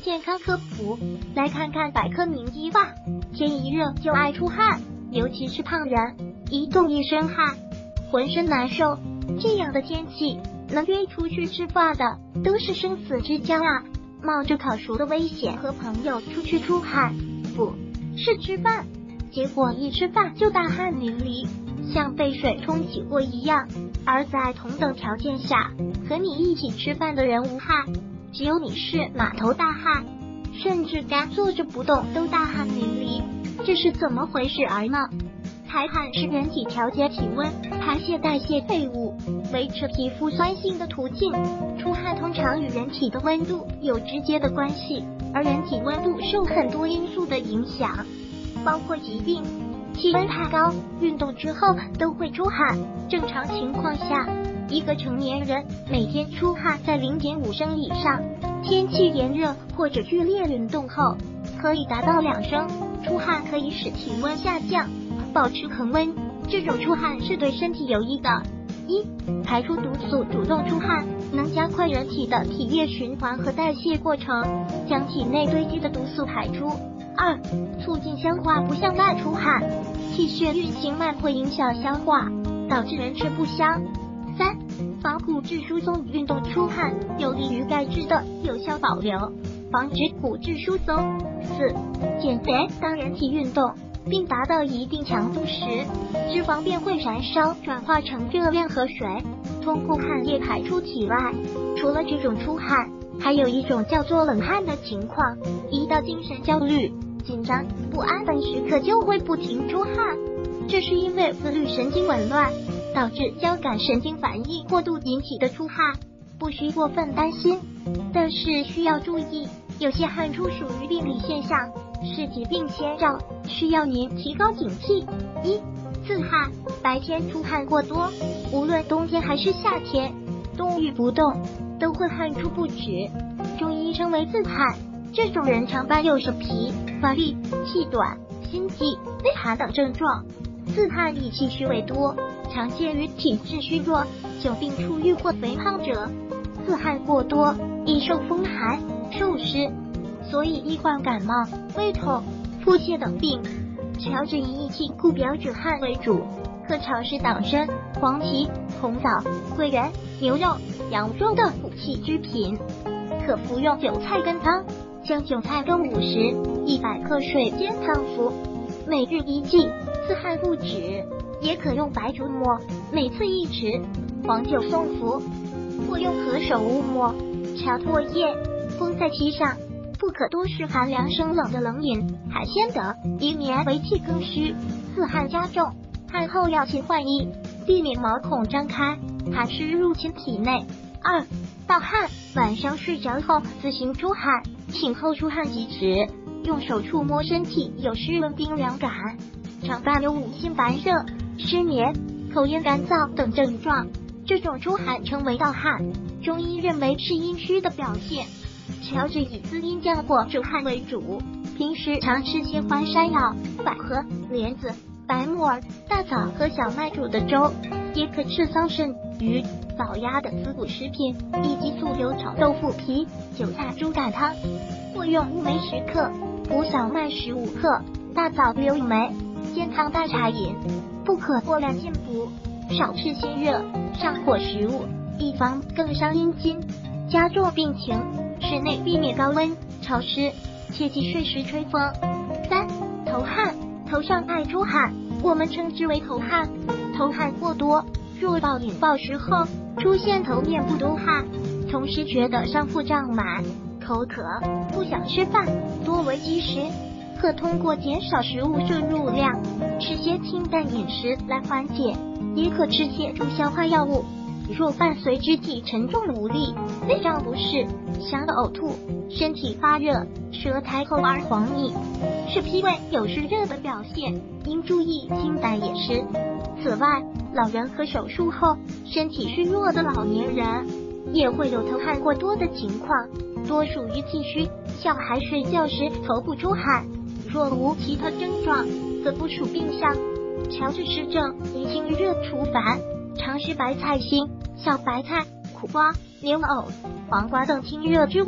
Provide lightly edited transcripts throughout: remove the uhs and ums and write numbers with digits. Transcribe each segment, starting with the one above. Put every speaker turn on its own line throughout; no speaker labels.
健康科普，来看看百科名医吧。天一热就爱出汗，尤其是胖人，一动一身汗，浑身难受。这样的天气，能约出去吃饭的都是生死之交啊！冒着烤熟的危险和朋友出去出汗，不是吃饭，结果一吃饭就大汗淋漓，像被水冲洗过一样。而在同等条件下，和你一起吃饭的人无汗，只有你是满头大汗，甚至干坐着不动都大汗淋漓，这是怎么回事儿呢？排汗是人体调节体温、排泄代谢废物、维持皮肤酸性的途径。出汗通常与人体的温度有直接的关系，而人体温度受很多因素的影响，包括疾病、气温太高、运动之后都会出汗。正常情况下，一个成年人每天出汗在 0.5 升以上，天气炎热或者剧烈运动后可以达到2升。出汗可以使体温下降，保持恒温，这种出汗是对身体有益的。一、排出毒素。主动出汗能加快人体的体液循环和代谢过程，将体内堆积的毒素排出。二、促进消化。不像外出汗，气血运行慢会影响消化，导致人吃不香。三、防骨质疏松。运动出汗有利于钙质的有效保留，防止骨质疏松。四、减肥。当人体运动并达到一定强度时，脂肪便会燃烧，转化成热量和水，通过汗液排出体外。除了这种出汗，还有一种叫做冷汗的情况，一到精神焦虑、紧张、不安等时刻就会不停出汗，这是因为自律神经紊乱导致交感神经反应过度引起的出汗，不需过分担心。但是需要注意，有些汗出属于病理现象，是疾病先兆，需要您提高警惕。一、自汗。白天出汗过多，无论冬天还是夏天，动与不动都会汗出不止，中医称为自汗。这种人常伴有手疲、乏力、气短、心悸、内寒等症状。自汗以气虚为多，常见于体质虚弱、久病初愈或肥胖者。自汗过多易受风寒、受湿，所以易患感冒、胃痛、腹泻等病。调整以益气固表止汗为主，可尝试党参、黄芪、红枣、桂圆、牛肉、羊肉等补气之品。可服用韭菜根汤，将韭菜根50-100克水煎汤服，每日1剂，自汗不止。也可用白术末，每次1匙，黄酒送服，或用何首乌末、茶唾液封在其上。不可多食寒凉生冷的冷饮、海鲜等，以免为气更虚，自汗加重。汗后要勤换衣，避免毛孔张开，寒湿入侵体内。二、盗汗。晚上睡着后自行出汗，醒后出汗即止，用手触摸身体有湿润冰凉感，常伴有五心烦热、失眠、口咽干燥等症状，这种出汗称为盗汗。中医认为是阴虚的表现。调治以滋阴降火止汗为主，平时常吃些淮山药、百合、莲子、白木耳、大枣和小麦煮的粥，也可吃桑葚、鱼、枣鸭等滋补食品，以及素油炒豆腐皮、韭菜猪肝汤，或用乌梅10克、胡小麦15克、大枣6枚煎汤代茶饮，不可过量进补，少吃辛热上火食物，以防更伤阴经，加重病情。室内避免高温潮湿，切忌睡时吹风。三、头汗。头上爱出汗，我们称之为头汗。头汗过多，若暴饮暴食后出现头面部多汗，同时觉得上腹胀满、口渴、不想吃饭，多为积食，可通过减少食物摄入量，吃些清淡饮食来缓解，也可吃些助消化药物。若伴随肢体沉重无力、内脏不适、想呕吐、身体发热、舌苔厚而黄腻，是脾胃有湿热的表现，应注意清淡饮食。此外，老人和手术后身体虚弱的老年人也会有头汗过多的情况，多属于气虚。小孩睡觉时头部出汗，若无其他症状，则不属病象。调治湿症宜清热除烦，常食白菜心、小白菜、苦瓜、牛藕、黄瓜等清热之物，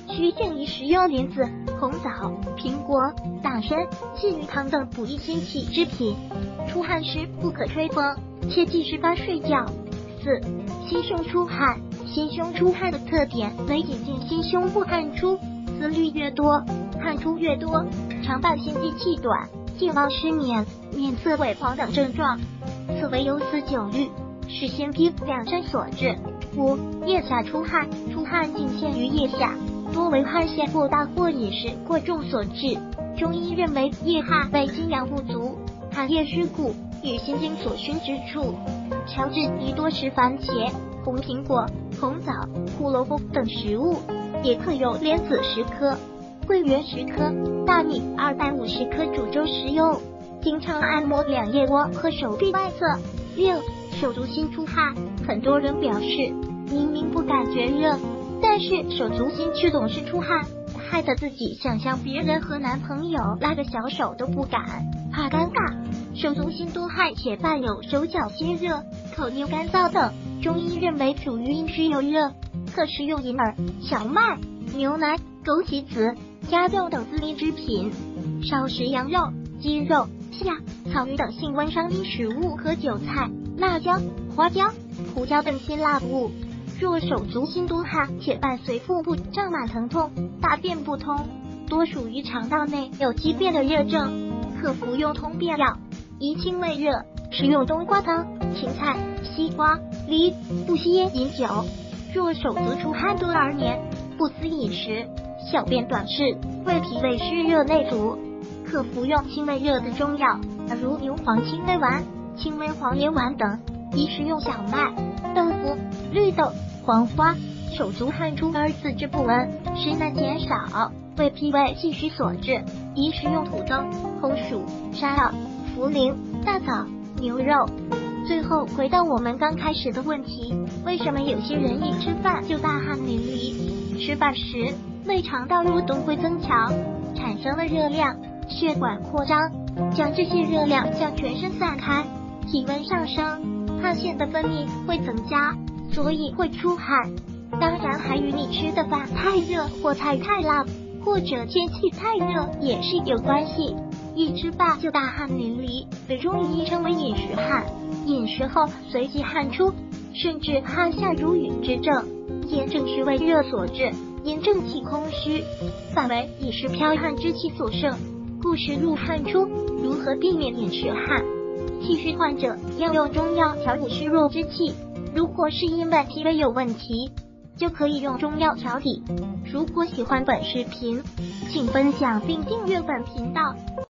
需建议食用莲子、红枣、苹果、党参、细鱼汤等补益心气之品。出汗时不可吹风，切忌湿发睡觉。4. 心胸出汗。心胸出汗的特点为引进心胸部汗出，思虑越多，汗出越多，常伴心悸气短、健忘失眠、面色萎黄等症状。此为忧思久虑，是心脾两症所致。5. 腋下出汗。出汗仅限于腋下，多为汗腺过大或饮食过重所致。中医认为腋汗为精阳不足、汗液湿故，与心经所熏之处。调治宜多食番茄、红苹果、红枣、胡萝卜等食物，也可用莲子10颗、桂圆10颗、大米250克煮粥食用。经常按摩两腋窝和手臂外侧。6. 手足心出汗。很多人表示明明不感觉热，但是手足心却总是出汗，害得自己想向别人和男朋友拉个小手都不敢，怕尴尬。手足心多汗且伴有手脚心热、口黏干燥等，中医认为属于阴虚有热，可食用银耳、小麦、牛奶、枸杞子、鸭肉等滋阴之品，少食羊肉、鸡肉、虾、草鱼等性温伤阴食物和韭菜、辣椒、花椒、胡椒等辛辣物。若手足心多汗且伴随腹部胀满疼痛、大便不通，多属于肠道内有积便的热症，可服用通便药，宜清胃热。食用冬瓜汤、芹菜、西瓜、梨，不吸烟饮酒。若手足出汗多而黏，不思饮食，小便短赤，胃脾胃湿热内阻，可服用清胃热的中药，如牛黄清胃丸、清胃黄连丸等。宜食用小麦、豆腐、绿豆、黄花。手足汗出而四肢不温，湿难减少，为脾胃气虚所致，宜食用土豆、红薯、山药、茯苓、大枣、牛肉。最后回到我们刚开始的问题，为什么有些人一吃饭就大汗淋漓？吃饭时胃肠道蠕动会增强，产生了热量，血管扩张，将这些热量向全身散开，体温上升，汗腺的分泌会增加，所以会出汗。当然还与你吃的饭太热或菜太辣，或者天气太热也是有关系。一吃饭就大汗淋漓，被中医称为饮食汗，饮食后随即汗出，甚至汗下如雨之症，也正是胃热所致，因正气空虚，反为饮食剽汗之气所盛，故食入汗出。如何避免饮食汗？气虚患者要用中药调补虚弱之气，如果是因为脾胃有问题，就可以用中药调理。如果喜欢本视频，请分享并订阅本频道。